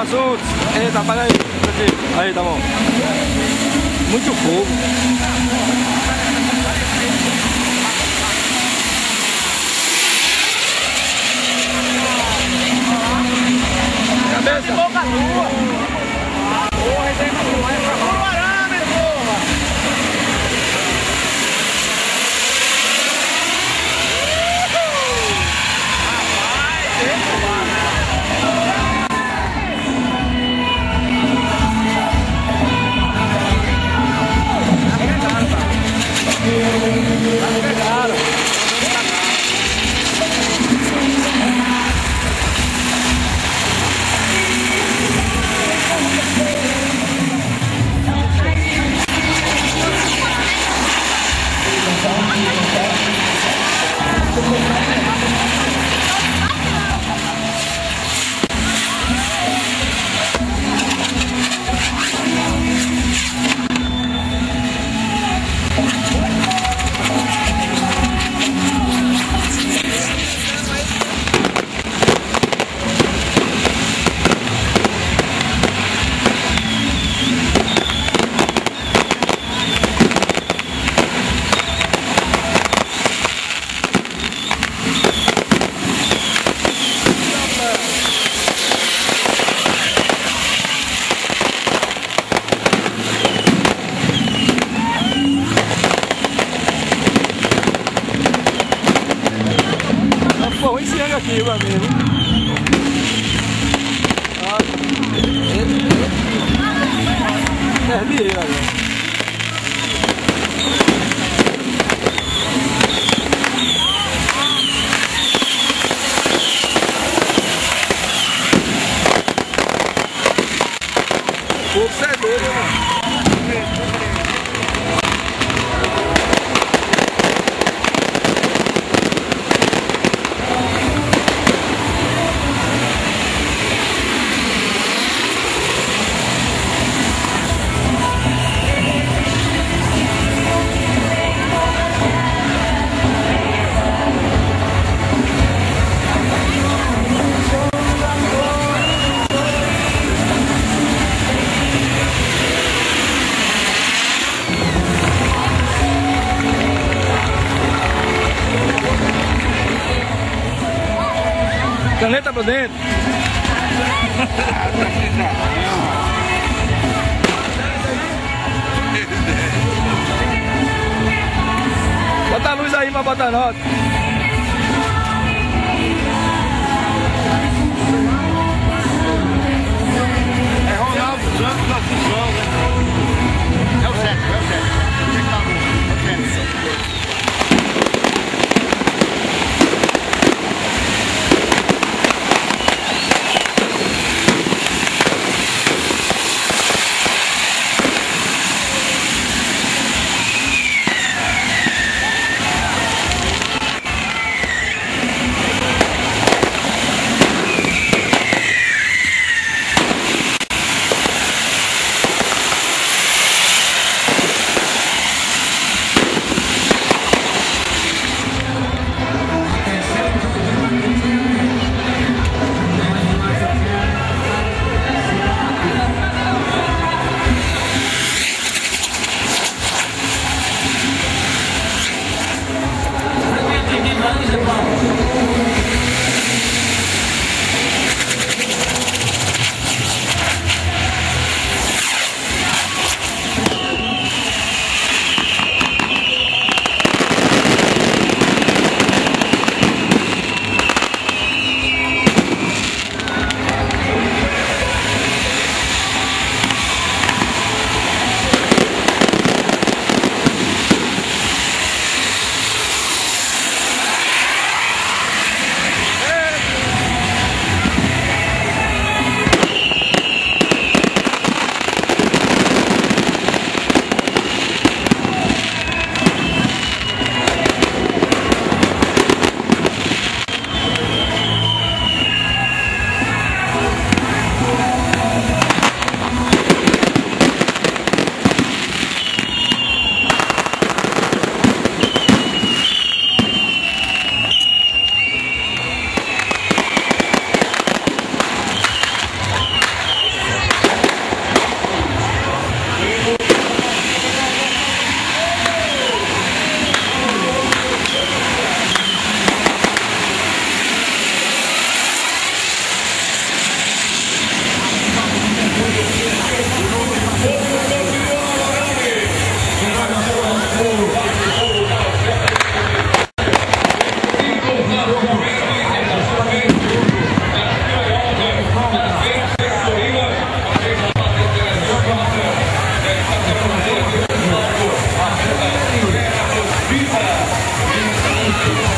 assuntos. Eita, apaga aí. Aí, tá bom. Muito fogo. Cabeça. Boca tua. Porra, tem um arame, porra. Pô, esse ângulo aqui, meu amigo. Perdi ele agora. Pô, você é doido, mano. Caneta pra dentro. Bota a luz aí pra botar nota. É Ronaldo Santos da Cisão, né? É o 7, é o 7. Onde é que tá a luz? É o 7.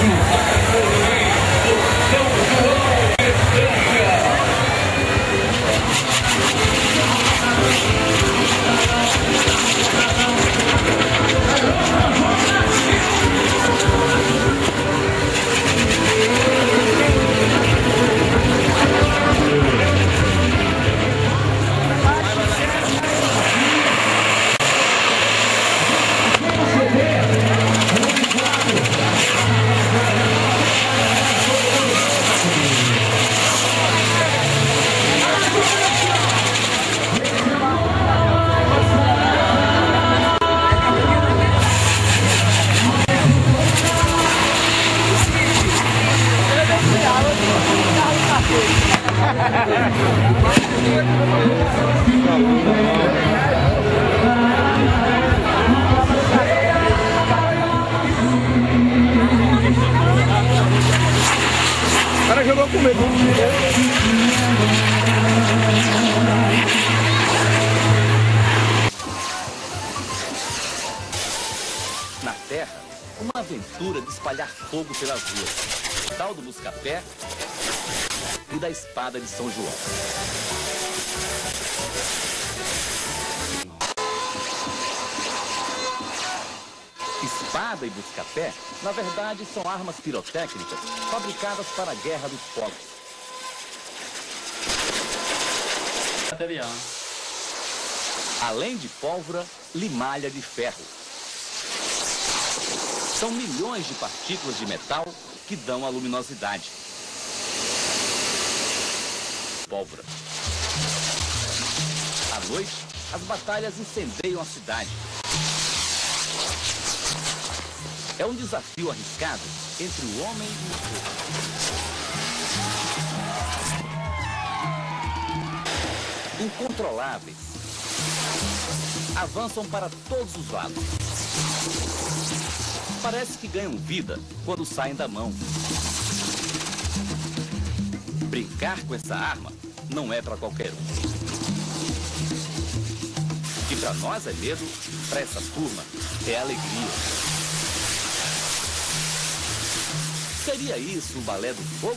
O cara jogou com medo. Na Terra, uma aventura de espalhar fogo pelas ruas. Tal do Buscapé e da espada de São João. Espada e buscapé, na verdade, são armas pirotécnicas fabricadas para a Guerra dos Fogos. Material. Além de pólvora, limalha de ferro. São milhões de partículas de metal que dão a luminosidade. Pólvora. À noite, as batalhas incendeiam a cidade. É um desafio arriscado entre o homem e o fogo. Incontroláveis. Avançam para todos os lados. Parece que ganham vida quando saem da mão. Brincar com essa arma não é para qualquer um. E para nós é medo, para essa turma é alegria. Seria isso o balé do fogo?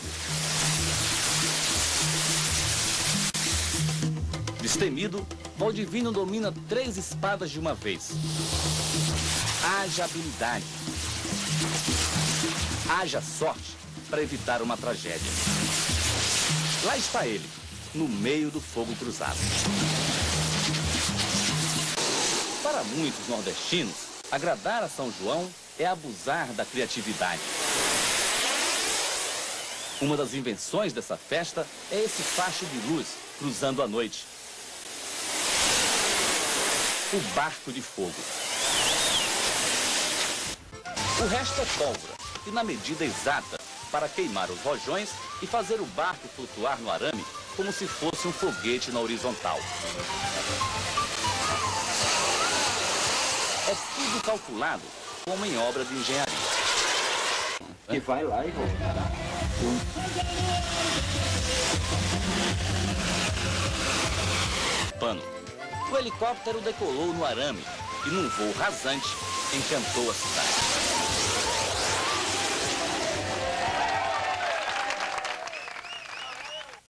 Destemido, Valdivino domina 3 espadas de uma vez. Haja habilidade. Haja sorte para evitar uma tragédia. Lá está ele, no meio do fogo cruzado. Para muitos nordestinos, agradar a São João é abusar da criatividade. Uma das invenções dessa festa é esse facho de luz cruzando a noite. O barco de fogo. O resto é pólvora e na medida exata para queimar os rojões e fazer o barco flutuar no arame como se fosse um foguete na horizontal. É tudo calculado como em obra de engenharia. Que vai lá e volta. Pano. O helicóptero decolou no arame e num voo rasante encantou a cidade.